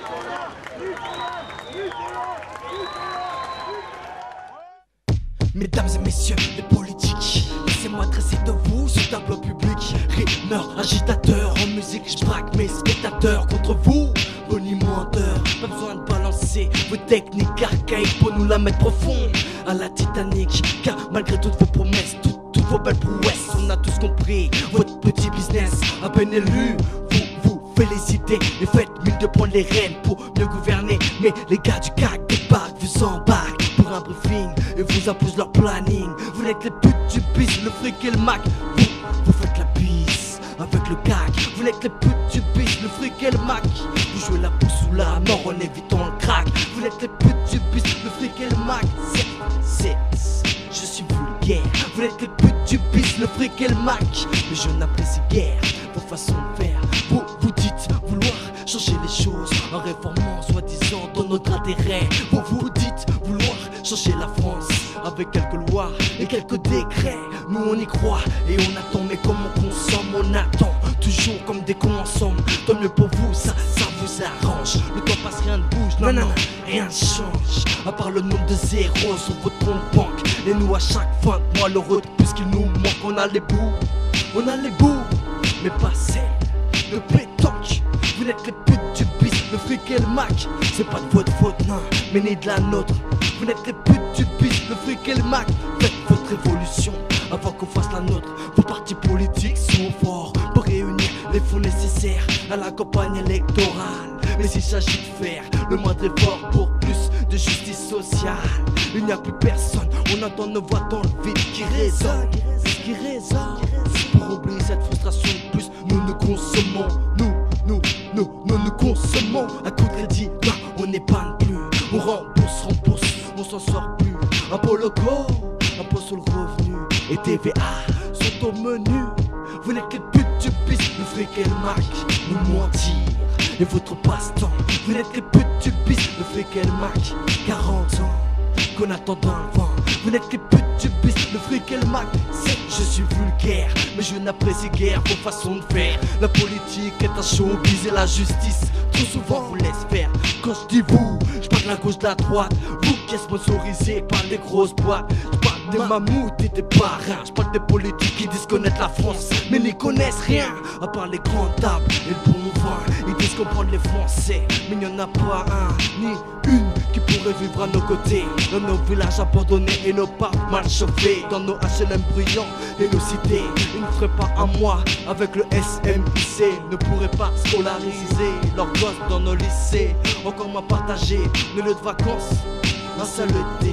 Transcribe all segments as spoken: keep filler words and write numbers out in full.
Mesdames et messieurs les politiques, laissez-moi dresser de vous ce tableau public. Rimeur, agitateur, en musique je braque mes spectateurs contre vous, bonimenteurs. Pas besoin de balancer vos techniques archaïques pour nous la mettre profonde à la Titanic. Car malgré toutes vos promesses, toutes, toutes vos belles prouesses, on a tous compris votre petit business à peine élu. Vous, vous félicitez et faites mille de prendre les rênes pour mieux gouverner. Mais les gars du C A C débarquent, vous embarquent pour un briefing et vous imposent leur planning. Vous n'êtes les putes du bis, le fric et le Mac. Vous, vous faites la bise avec le C A C. Vous n'êtes les putes du bis, le fric et le Mac. Vous jouez la pousse ou la mort en évitant le crack. Vous n'êtes les putes du bis, le fric et le Mac. C'est, c'est, je suis vulgaire. Vous n'êtes les putes du bis, le fric et le Mac. Mais je n'apprécie guère vos façons de faire. Vous, vous dites vouloir changer les choses en réformant soi-disant dans notre intérêt. Vous, vous dites vouloir changer la France avec quelques lois et quelques décrets. Nous on y croit et on attend, mais comme on consomme, on attend toujours comme des cons ensemble. Tant mieux pour vous, ça, ça vous arrange. Le temps passe, rien ne bouge, non, non, non, rien ne change. À part le nombre de zéros sur votre compte banque. Et nous à chaque fin de mois, l'euro de plus qu'il nous manque. On a les bouts, on a les bouts, mais pas celle de pétanque. Vous n'êtes les putes du bis, le fric et le Mac. C'est pas de votre faute, non, mais ni de la nôtre. Vous n'êtes les putes du bis, le fric et le Mac. Faites votre révolution avant qu'on fasse la nôtre. Vos partis politiques sont forts pour réunir les fonds nécessaires à la campagne électorale. Mais s'il s'agit de faire le moindre effort pour plus de justice sociale, il n'y a plus personne, on entend nos voix dans le vide qui résonnent, qui résonnent. Pour oublier cette frustration de plus, nous nous consommons, nous, nous, nous, nous nous consommons. À coup de crédit, non, on n'épargne plus. On rembourse, rembourse, on s'en sort plus. Impôt locaux, impôt sur le revenu et T V A sont au menu. Vous n'êtes que les putes du bis, le fric et le Mac. Nous mentir et votre passe-temps. Vous n'êtes que les putes du bis, le fric et le Mac. quarante ans qu'on attend dans le vent. Vous n'êtes que les putes du bis, le fric et le Mac. C'est, je suis vulgaire, mais je n'apprécie guère vos façons de faire. La politique est un showbiz et la justice trop souvent vous laisse faire. Quand je dis vous, je parle de la gauche de la droite. Vous qui êtes sponsorisés par les grosses boîtes. Je parle des mammouths et des parrains. Je parle des politiques qui disent connaître la France mais n'y connaissent rien, à part les grandes tables et le bon vin. Ils disent comprendre les Français, mais il n'y en a pas un, ni une qui pourrait vivre à nos côtés. Dans nos villages abandonnés et nos parcs mal chauffés, dans nos H L M brillants et nos cités. Ils ne feraient pas un mois avec le S M I C, ne pourraient pas scolariser leurs gosses dans nos lycées. Encore moins partager nos lieux de vacances, un seul été.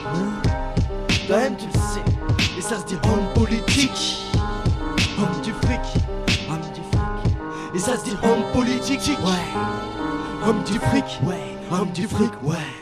Toi-même tu le sais, et ça se dit homme politique, homme du fric, homme du fric. Et ça se dit homme politique, ouais, homme du fric, ouais, homme du fric, ouais.